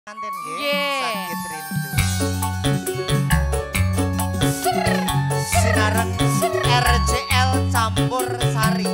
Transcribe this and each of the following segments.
Kanten nggih, sakit rindu. Sinareng RCL campur sari.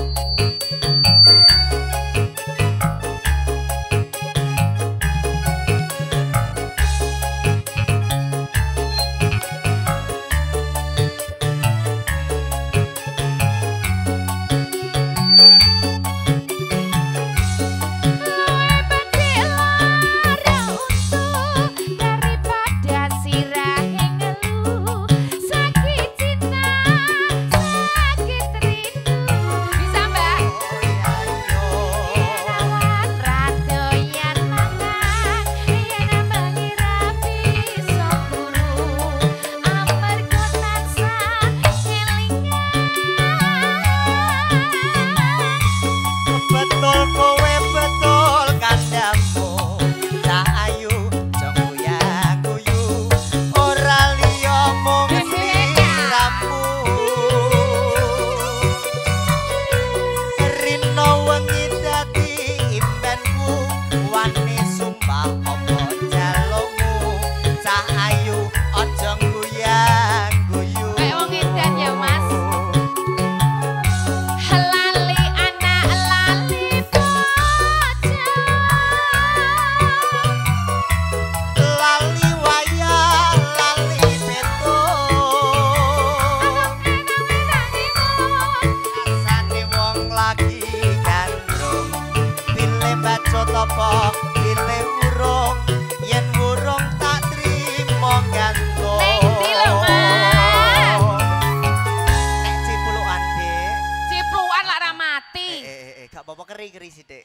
Apa pilih urung yen urung tak trimo gantung ning ndi lho Mas nek ciplukan Dik ciplukan lak ra mati gak apa-apa keri-keri sithik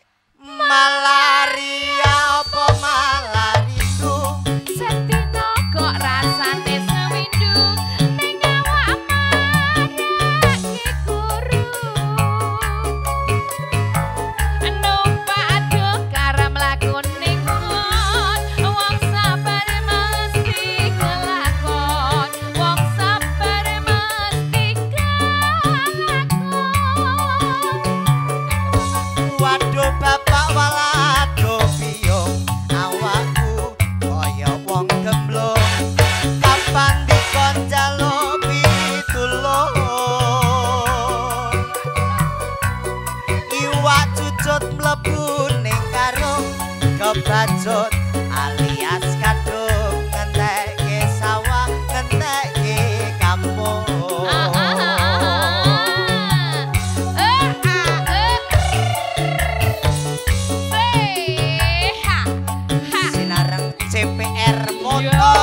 malaria apa malarindu setino kok rasane sewindu ning awak marake guru kebacut alias kadung ngentekke sawah ngentekke kampung sinareng CPR moto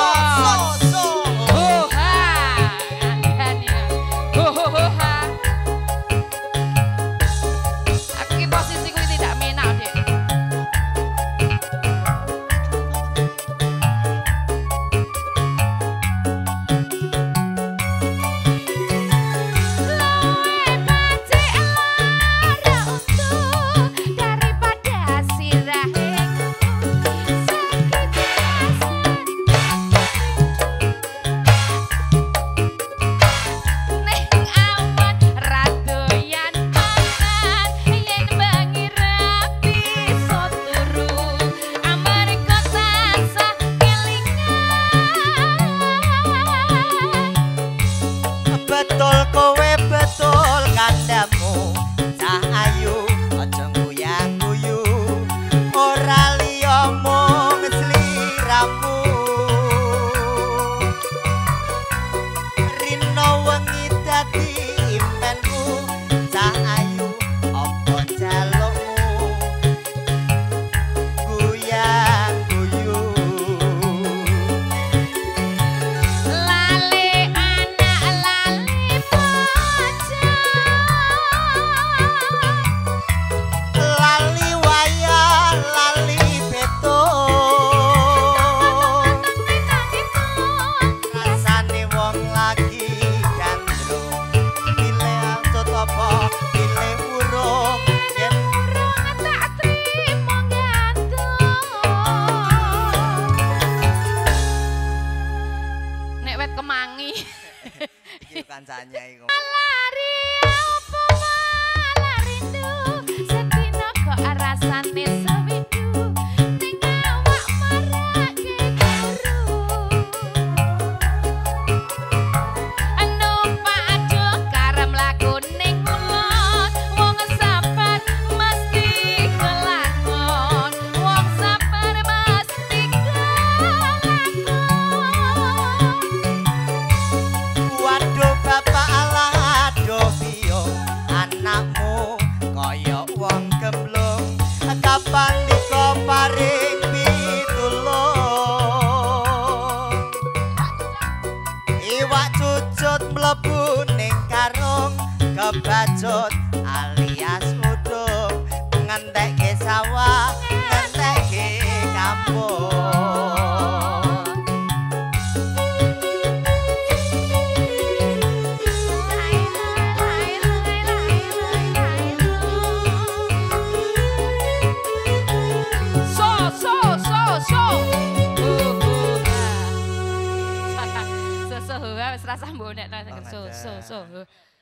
kancane iku. Lari opo malah rindu, sedina kok rasane sewindu ning awak marake bacut alias udung ngentekke sawah ngentekke kampung. Rasa bonek so.